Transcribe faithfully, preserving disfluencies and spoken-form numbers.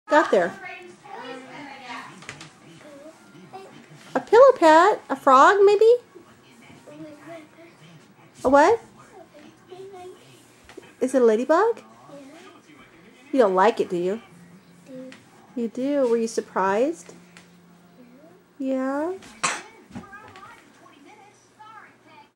Got there. A pillow pet? A frog, maybe? A what? Is it a ladybug? You don't like it, do you? You do. Were you surprised? Yeah?